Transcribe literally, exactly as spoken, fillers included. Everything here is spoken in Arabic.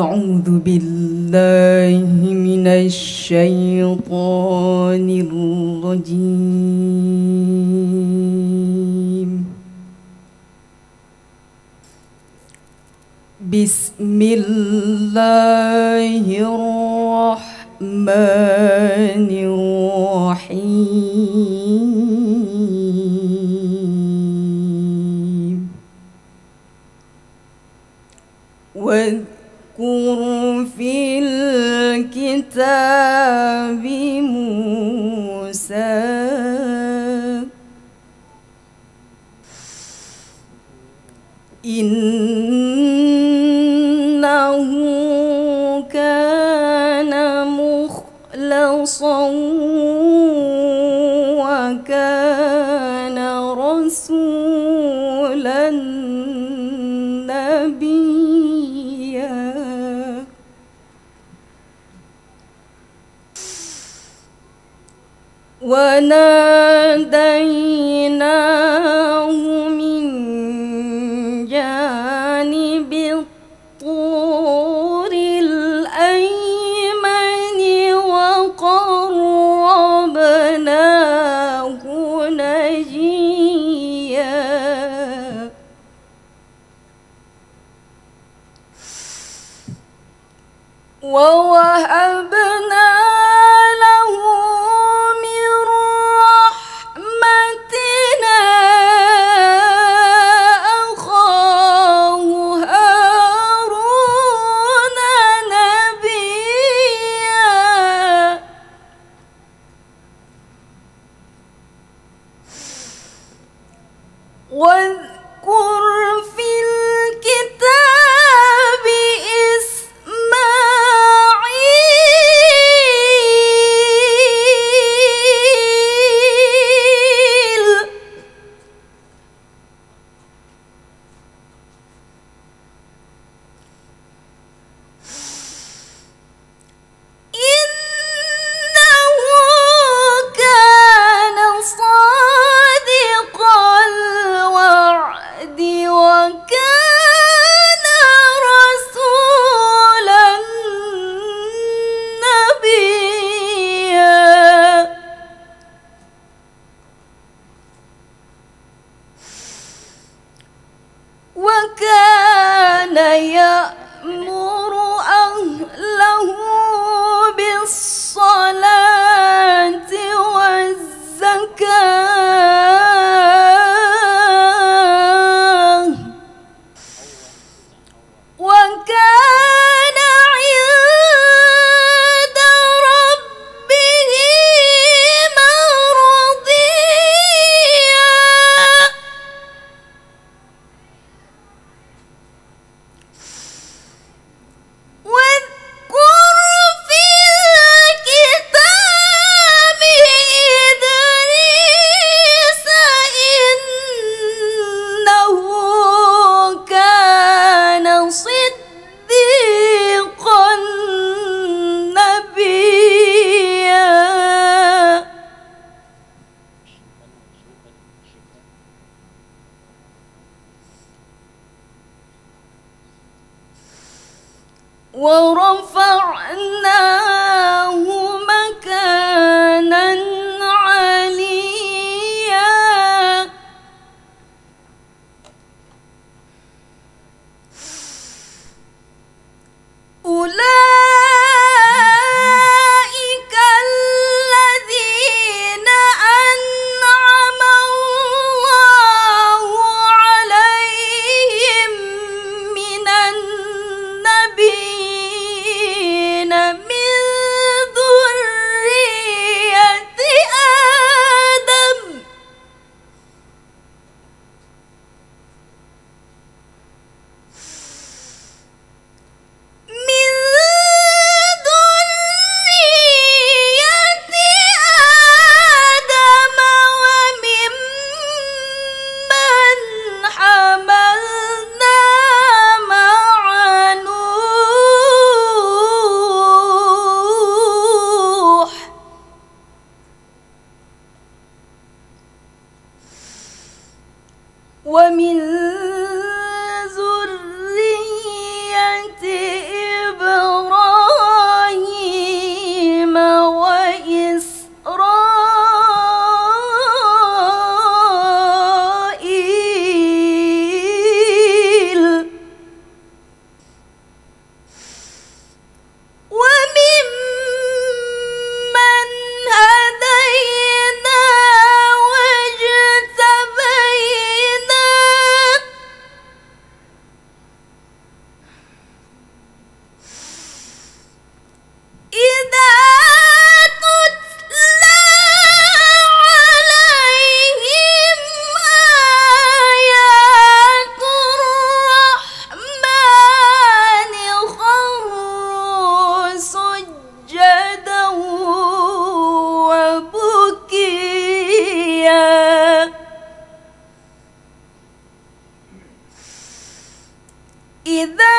أعوذ بالله من الشيطان الرجيم. بسم الله الرحمن الرحيم. واذكر في الكتاب موسى إنه كان مخلصا وكان رسولا نبيا. وناديناه من جانب الطور الأيمن وقربناه نجيا. ووهبنا له من رحمتنا أخاه هارون نبيا. واذكر في الكتاب إسماعيل إنه كان صادق الوعد وكان رسولا نبيا. وكان يأمر أهله بالصلاة والزكاة وكان عند ربه مرضيا. واذكر في الكتاب إدريس إنه كان صديقا نبيا. ورفعناه مكانا عليا. أولئك الذين أنعم الله عليهم من النبيين من ذرية آدم من ذرية آدم وممن حملنا مع نوح ومن ذرية إبراهيم إذا